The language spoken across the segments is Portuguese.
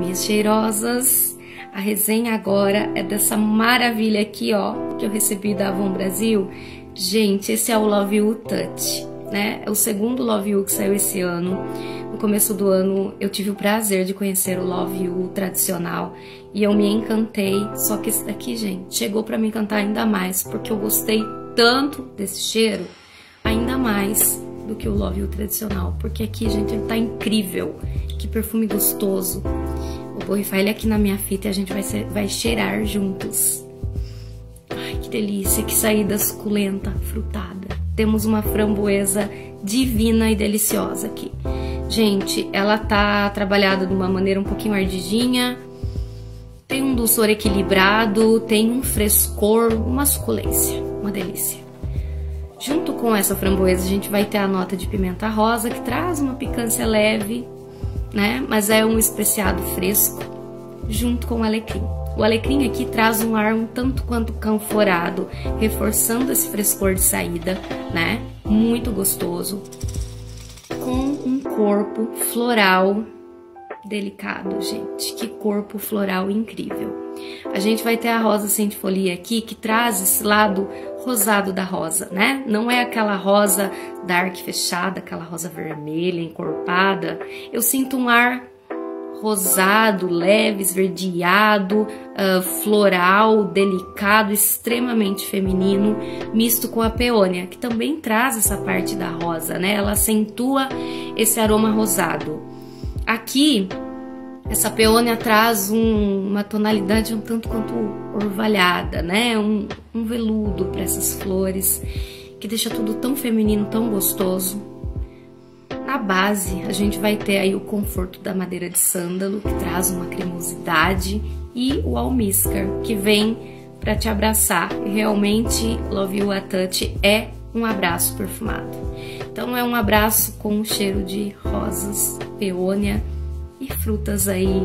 minhas cheirosas. A resenha agora é dessa maravilha aqui, ó, que eu recebi da Avon Brasil. Gente, esse é o Love You Touch, né? É o segundo Love You que saiu esse ano. No começo do ano eu tive o prazer de conhecer o Love You tradicional e eu me encantei. Só que esse daqui, gente, chegou pra me encantar ainda mais, porque eu gostei tanto desse cheiro, ainda mais do que o Love You tradicional. Porque aqui, gente, ele tá incrível. Que perfume gostoso. Vou borrifar ele aqui na minha fita e a gente vai cheirar juntos. Ai, que delícia, que saída suculenta, frutada. Temos uma framboesa divina e deliciosa aqui. Gente, ela tá trabalhada de uma maneira um pouquinho ardidinha. Tem um dulçor equilibrado, tem um frescor, uma suculência, uma delícia. Junto com essa framboesa a gente vai ter a nota de pimenta rosa, que traz uma picância leve, né? Mas é um especiado fresco, junto com o alecrim. O alecrim aqui traz um ar um tanto quanto canforado, reforçando esse frescor de saída, né? Muito gostoso, com um corpo floral delicado, gente. Que corpo floral incrível. A gente vai ter a rosa centifolia aqui, que traz esse lado rosado da rosa, né? Não é aquela rosa dark fechada, aquela rosa vermelha, encorpada. Eu sinto um ar rosado, leve, esverdeado, floral, delicado, extremamente feminino, misto com a peônia, que também traz essa parte da rosa, né? Ela acentua esse aroma rosado. Aqui, essa peônia traz uma tonalidade um tanto quanto orvalhada, né? Um veludo para essas flores, que deixa tudo tão feminino, tão gostoso. Na base, a gente vai ter aí o conforto da madeira de sândalo, que traz uma cremosidade, e o almíscar, que vem para te abraçar. E realmente, Love You Touch é um abraço perfumado. Então, é um abraço com um cheiro de rosas, peônia e frutas aí,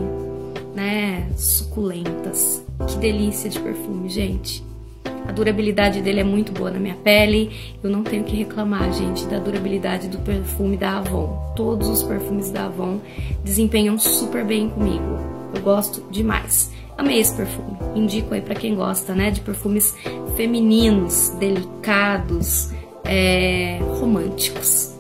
né, suculentas. Que delícia de perfume, gente. A durabilidade dele é muito boa na minha pele. Eu não tenho que reclamar, gente, da durabilidade do perfume da Avon. Todos os perfumes da Avon desempenham super bem comigo. Eu gosto demais. Amei esse perfume. Indico aí pra quem gosta, né, de perfumes femininos, delicados, românticos.